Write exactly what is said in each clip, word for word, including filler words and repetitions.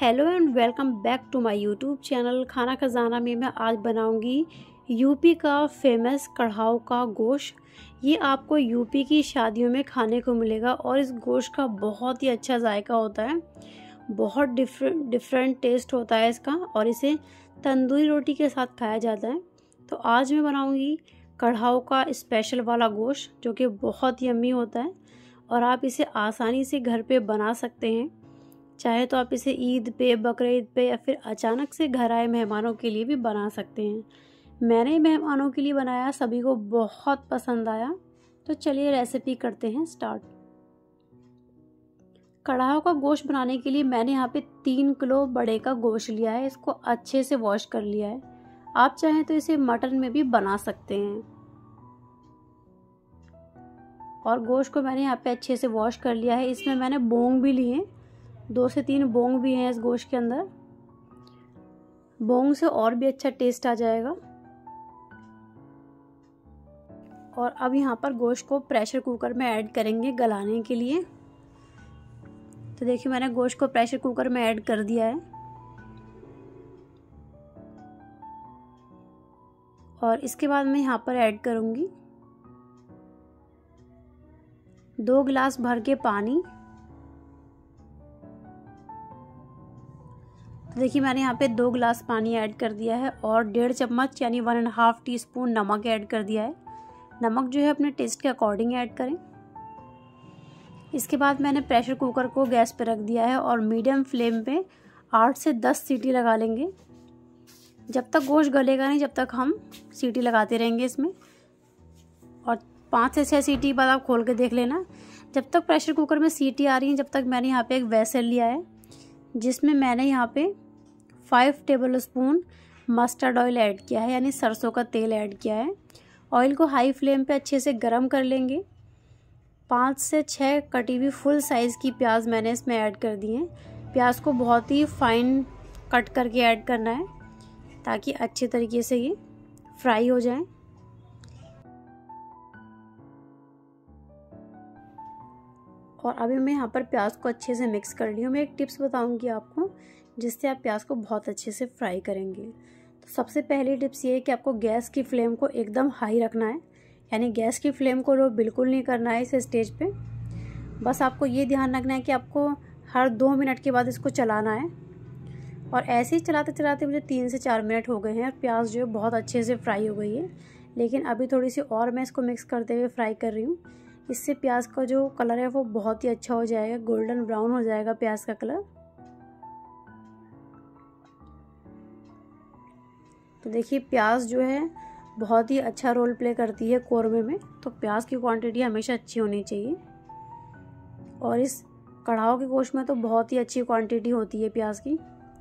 Hello and welcome back to my YouTube channel Khana Khazana में मैं आज बनाऊंगी यूपी का फेमस कढ़ाव का गोश्त। ये आपको यूपी की शादियों में खाने को मिलेगा और इस गोश्त का बहुत ही अच्छा जायका होता है। बहुत डिफरेंट डिफरेंट टेस्ट होता है इसका और इसे तंदूरी रोटी के साथ खाया जाता है। तो आज मैं बनाऊंगी कढ़ाव का स्पेशल वाला गोश्त जो कि बहुत यम्मी होता है और आप इसे आसानी से घर पे बना सकते हैं। चाहे तो आप इसे ईद पे, बकरीद पे या फिर अचानक से घर आए मेहमानों के लिए भी बना सकते हैं। मैंने मेहमानों के लिए बनाया, सभी को बहुत पसंद आया। तो चलिए रेसिपी करते हैं स्टार्ट। कढ़ाव का गोश्त बनाने के लिए मैंने यहाँ पे तीन किलो बड़े का गोश्त लिया है। इसको अच्छे से वॉश कर लिया है। आप चाहें तो इसे मटन में भी बना सकते हैं। और गोश्त को मैंने यहाँ पे अच्छे से वॉश कर लिया है। इसमें मैंने बोंग भी लिए, दो से तीन बोंग भी हैं इस गोश्त के अंदर। बोंग से और भी अच्छा टेस्ट आ जाएगा। और अब यहाँ पर गोश्त को प्रेशर कुकर में ऐड करेंगे गलाने के लिए। तो देखिए मैंने गोश्त को प्रेशर कुकर में ऐड कर दिया है। और इसके बाद मैं यहाँ पर ऐड करूँगी दो गिलास भर के पानी। तो देखिए मैंने यहाँ पे दो गिलास पानी ऐड कर दिया है और डेढ़ चम्मच यानी one and half teaspoon नमक ऐड कर दिया है। नमक जो है अपने टेस्ट के अकॉर्डिंग ऐड करें। इसके बाद मैंने प्रेशर कुकर को गैस पे रख दिया है और मीडियम फ्लेम पे आठ से दस सीटी लगा लेंगे। जब तक गोश्त गलेगा नहीं जब तक हम सीटी लगाते रहेंगे इसमें। और पाँच से छः सीटी बाद आप खोल के देख लेना। जब तक प्रेशर कुकर में सीटी आ रही है जब तक मैंने यहाँ पे एक वेसल लिया है जिसमें मैंने यहाँ पे five tablespoon mustard oil add किया है, यानी सरसों का तेल ऐड किया है। ऑयल को हाई फ्लेम पे अच्छे से गरम कर लेंगे। पाँच से छः कटी हुई फुल साइज़ की प्याज मैंने इसमें ऐड कर दी है। प्याज को बहुत ही फाइन कट करके ऐड करना है ताकि अच्छे तरीके से ये फ्राई हो जाए। और अभी मैं यहाँ पर प्याज को अच्छे से मिक्स कर ली हूँ। मैं एक टिप्स बताऊँगी आपको जिससे आप प्याज को बहुत अच्छे से फ्राई करेंगे। तो सबसे पहली टिप्स ये है कि आपको गैस की फ्लेम को एकदम हाई रखना है, यानी गैस की फ्लेम को लो बिल्कुल नहीं करना है इस स्टेज पे। बस आपको ये ध्यान रखना है कि आपको हर दो मिनट के बाद इसको चलाना है। और ऐसे ही चलाते चलाते मुझे तीन से चार मिनट हो गए हैं और प्याज जो है बहुत अच्छे से फ्राई हो गई है। लेकिन अभी थोड़ी सी और मैं इसको मिक्स करते हुए फ्राई कर रही हूँ। इससे प्याज का जो कलर है वो बहुत ही अच्छा हो जाएगा, गोल्डन ब्राउन हो जाएगा प्याज का कलर। तो देखिए प्याज जो है बहुत ही अच्छा रोल प्ले करती है कोरमे में। तो प्याज की क्वांटिटी हमेशा अच्छी होनी चाहिए और इस कढ़ाव के गोश्त में तो बहुत ही अच्छी क्वांटिटी होती है प्याज की।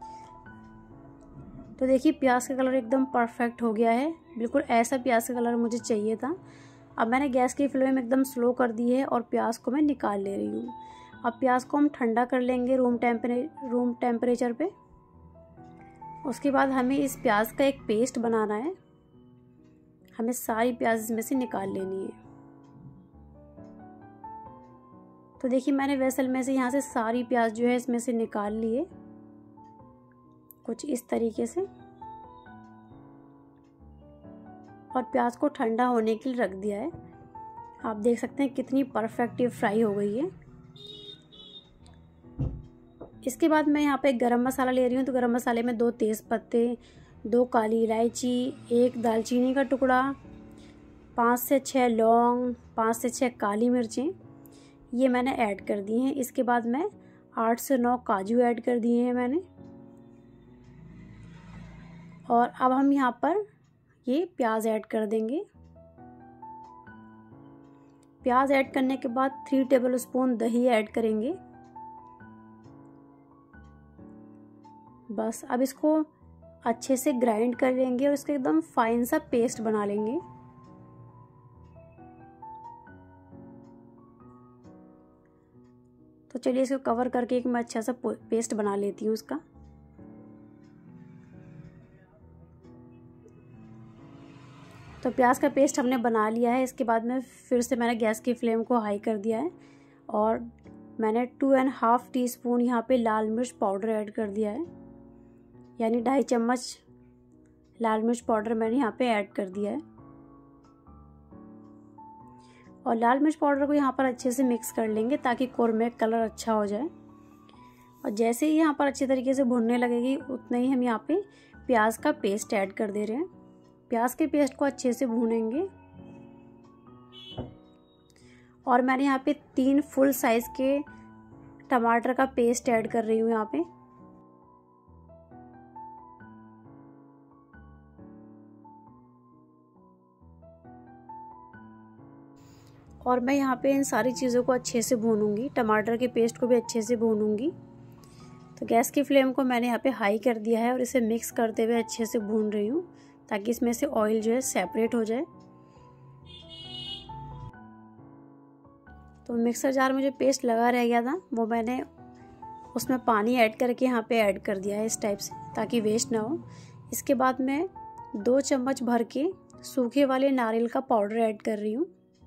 तो देखिए प्याज का कलर एकदम परफेक्ट हो गया है, बिल्कुल ऐसा प्याज का कलर मुझे चाहिए था। अब मैंने गैस की फ्लेम एकदम स्लो कर दी है और प्याज को मैं निकाल ले रही हूँ। अब प्याज को हम ठंडा कर लेंगे रूम टेम्परे रूम टेम्परेचर पे। उसके बाद हमें इस प्याज का एक पेस्ट बनाना है। हमें सारी प्याज इसमें से निकाल लेनी है। तो देखिए मैंने वेसल में से यहाँ से सारी प्याज जो है इसमें से निकाल ली है, कुछ इस तरीके से। और प्याज को ठंडा होने के लिए रख दिया है। आप देख सकते हैं कितनी परफेक्ट ये फ्राई हो गई है। इसके बाद मैं यहाँ पे गरम मसाला ले रही हूँ। तो गरम मसाले में दो तेज़ पत्ते, दो काली इलायची, एक दालचीनी का टुकड़ा, पाँच से छः लौंग, पाँच से छः काली मिर्चें ये मैंने ऐड कर दी हैं। इसके बाद मैं आठ से नौ काजू ऐड कर दिए हैं मैंने। और अब हम यहाँ पर ये प्याज ऐड कर देंगे। प्याज ऐड करने के बाद थ्री टेबल स्पून दही ऐड करेंगे। बस अब इसको अच्छे से ग्राइंड कर लेंगे और इसका एकदम फाइन सा पेस्ट बना लेंगे। तो चलिए इसको कवर करके एक मैं अच्छा सा पेस्ट बना लेती हूँ उसका। तो प्याज का पेस्ट हमने बना लिया है। इसके बाद में फिर से मैंने गैस की फ्लेम को हाई कर दिया है और मैंने two and half teaspoon यहाँ पे लाल मिर्च पाउडर ऐड कर दिया है, यानी ढाई चम्मच लाल मिर्च पाउडर मैंने यहाँ पे ऐड कर दिया है। और लाल मिर्च पाउडर को यहाँ पर अच्छे से मिक्स कर लेंगे ताकि कोरमे का कलर अच्छा हो जाए। और जैसे ही यहाँ पर अच्छे तरीके से भुनने लगेगी उतना ही हम यहाँ पे प्याज का पेस्ट ऐड कर दे रहे हैं। प्याज के पेस्ट को अच्छे से भूनेंगे। और मैंने यहाँ पे तीन फुल साइज के टमाटर का पेस्ट ऐड कर रही हूँ यहाँ पे। और मैं यहाँ पे इन सारी चीज़ों को अच्छे से भूनूंगी, टमाटर के पेस्ट को भी अच्छे से भूनूंगी। तो गैस की फ्लेम को मैंने यहाँ पे हाई कर दिया है और इसे मिक्स करते हुए अच्छे से भून रही हूँ ताकि इसमें से ऑयल जो है सेपरेट हो जाए। तो मिक्सर जार में जो पेस्ट लगा रह गया था वो मैंने उसमें पानी ऐड करके यहाँ पे ऐड कर दिया है इस टाइप से, ताकि वेस्ट ना हो। इसके बाद मैं दो चम्मच भर के सूखे वाले नारियल का पाउडर ऐड कर रही हूँ।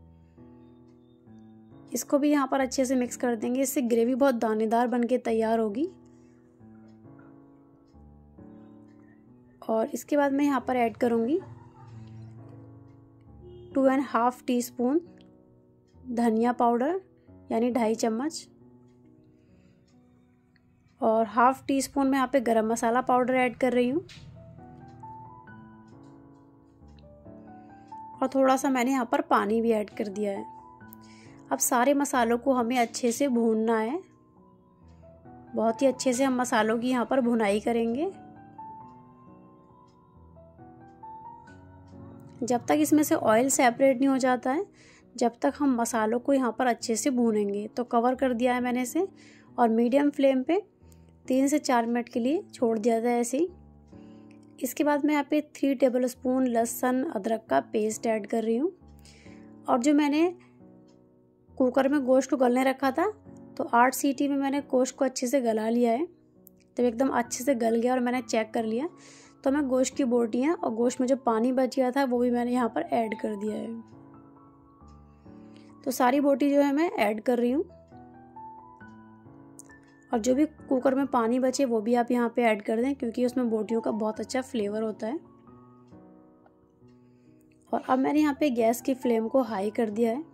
इसको भी यहाँ पर अच्छे से मिक्स कर देंगे, इससे ग्रेवी बहुत दानेदार बन के तैयार होगी। और इसके बाद मैं यहाँ पर ऐड करूँगी two and half teaspoon धनिया पाउडर, यानी ढाई चम्मच। और हाफ टी स्पून मैं यहाँ पे गरम मसाला पाउडर ऐड कर रही हूँ। और थोड़ा सा मैंने यहाँ पर पानी भी ऐड कर दिया है। अब सारे मसालों को हमें अच्छे से भूनना है। बहुत ही अच्छे से हम मसालों की यहाँ पर भुनाई करेंगे जब तक इसमें से ऑयल सेपरेट नहीं हो जाता है, जब तक हम मसालों को यहाँ पर अच्छे से भूनेंगे। तो कवर कर दिया है मैंने इसे और मीडियम फ्लेम पे तीन से चार मिनट के लिए छोड़ दिया था ऐसे ही। इसके बाद मैं यहाँ पे थ्री टेबल स्पून लहसुन अदरक का पेस्ट ऐड कर रही हूँ। और जो मैंने कुकर में गोश्त को गलने रखा था, तो आठ सीटी में मैंने गोश्त को अच्छे से गला लिया है। जब एकदम अच्छे से गल गया और मैंने चेक कर लिया, तो मैं गोश्त की बोटियाँ और गोश्त में जो पानी बच गया था वो भी मैंने यहाँ पर ऐड कर दिया है। तो सारी बोटी जो है मैं ऐड कर रही हूँ। और जो भी कुकर में पानी बचे वो भी आप यहाँ पे ऐड कर दें, क्योंकि उसमें बोटियों का बहुत अच्छा फ्लेवर होता है। और अब मैंने यहाँ पे गैस की फ्लेम को हाई कर दिया है।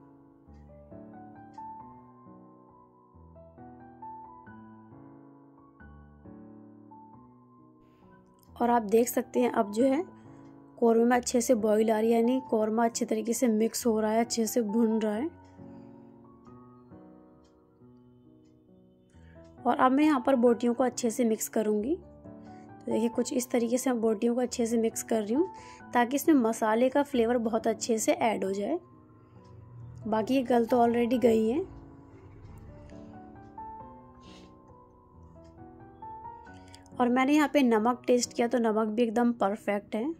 और आप देख सकते हैं अब जो है कौरमे में अच्छे से बॉईल आ रही है, यानी कौरमा अच्छे तरीके से मिक्स हो रहा है, अच्छे से भुन रहा है। और अब मैं यहाँ पर बोटियों को अच्छे से मिक्स करूँगी। तो देखिए कुछ इस तरीके से मैं बोटियों को अच्छे से मिक्स कर रही हूँ ताकि इसमें मसाले का फ्लेवर बहुत अच्छे से ऐड हो जाए। बाकी ये गल तो ऑलरेडी गई है। और मैंने यहाँ पे नमक टेस्ट किया तो नमक भी एकदम परफेक्ट है।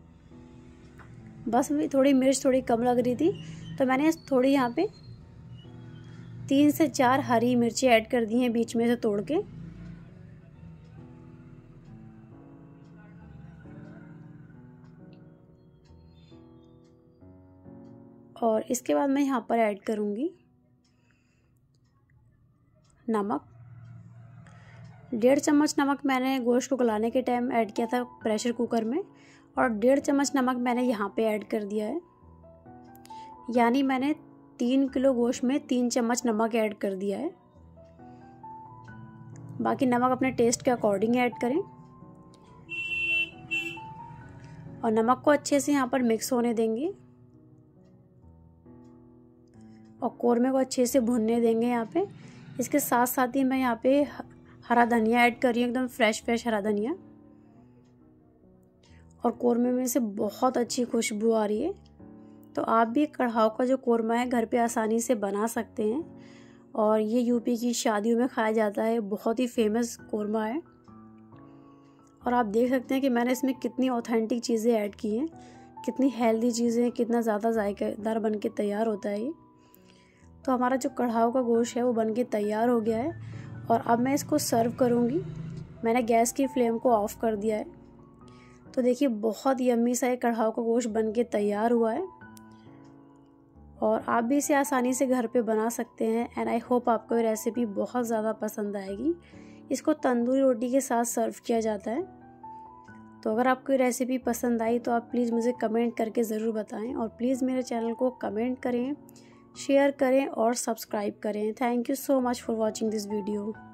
बस भी थोड़ी मिर्च थोड़ी कम लग रही थी, तो मैंने थोड़ी यहाँ पे तीन से चार हरी मिर्ची ऐड कर दी हैं बीच में से तोड़ के। और इसके बाद मैं यहाँ पर ऐड करूँगी नमक। डेढ़ चम्मच नमक मैंने गोश्त को गलाने के टाइम ऐड किया था प्रेशर कुकर में, और डेढ़ चम्मच नमक मैंने यहाँ पे ऐड कर दिया है। यानी मैंने तीन किलो गोश्त में तीन चम्मच नमक ऐड कर दिया है। बाकी नमक अपने टेस्ट के अकॉर्डिंग ऐड करें। और नमक को अच्छे से यहाँ पर मिक्स होने देंगे और कौरमे को अच्छे से भुनने देंगे यहाँ पे। इसके साथ साथ ही मैं यहाँ पे हरा धनिया ऐड कर रही हूँ, एकदम फ्रेश फ्रेश हरा धनिया। और कौरमे में से बहुत अच्छी खुशबू आ रही है। तो आप भी कढ़ाव का जो कौरमा है घर पे आसानी से बना सकते हैं। और ये यूपी की शादियों में खाया जाता है, बहुत ही फेमस कौरमा है। और आप देख सकते हैं कि मैंने इसमें कितनी ऑथेंटिक चीज़ें ऐड की हैं, कितनी हेल्दी चीज़ें, कितना ज़्यादा जायकेदार बन के तैयार होता है ये। तो हमारा जो कढ़ाव का गोश्त है वो बन के तैयार हो गया है। और अब मैं इसको सर्व करूँगी। मैंने गैस की फ्लेम को ऑफ़ कर दिया है। तो देखिए बहुत यम्मी सा ये कढ़ाव का गोश्त बन के तैयार हुआ है। और आप भी इसे आसानी से घर पे बना सकते हैं। एंड आई होप आपको ये रेसिपी बहुत ज़्यादा पसंद आएगी। इसको तंदूरी रोटी के साथ सर्व किया जाता है। तो अगर आपको ये रेसिपी पसंद आई तो आप प्लीज़ मुझे कमेंट करके ज़रूर बताएं और प्लीज़ मेरे चैनल को कमेंट करें, शेयर करें और सब्सक्राइब करें। Thank you so much for watching this video.